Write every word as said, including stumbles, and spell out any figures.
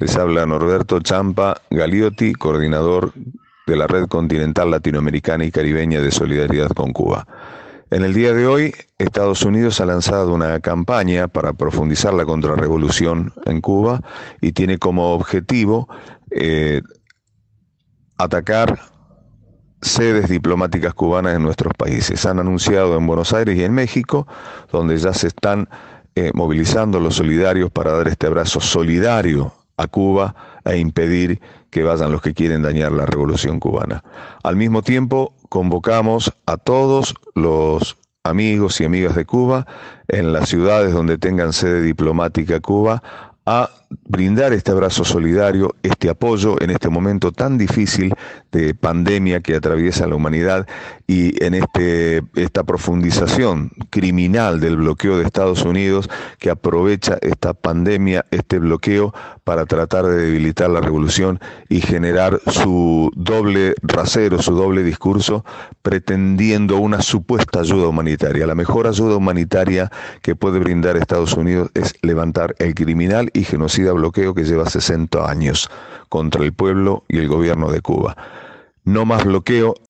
Les habla Norberto Champa Galiotti, coordinador de la Red Continental Latinoamericana y Caribeña de Solidaridad con Cuba. En el día de hoy, Estados Unidos ha lanzado una campaña para profundizar la contrarrevolución en Cuba y tiene como objetivo eh, atacar sedes diplomáticas cubanas en nuestros países. Han anunciado en Buenos Aires y en México, donde ya se están eh, movilizando los solidarios para dar este abrazo solidario a Cuba e impedir que vayan los que quieren dañar la revolución cubana. Al mismo tiempo, convocamos a todos los amigos y amigas de Cuba en las ciudades donde tengan sede diplomática Cuba a brindar este abrazo solidario, este apoyo en este momento tan difícil de pandemia que atraviesa la humanidad y en este, esta profundización criminal del bloqueo de Estados Unidos, que aprovecha esta pandemia, este bloqueo, para tratar de debilitar la revolución y generar su doble rasero, su doble discurso, pretendiendo una supuesta ayuda humanitaria. La mejor ayuda humanitaria que puede brindar Estados Unidos es levantar el criminal y genocida bloqueo que lleva sesenta años contra el pueblo y el gobierno de Cuba. No más bloqueo.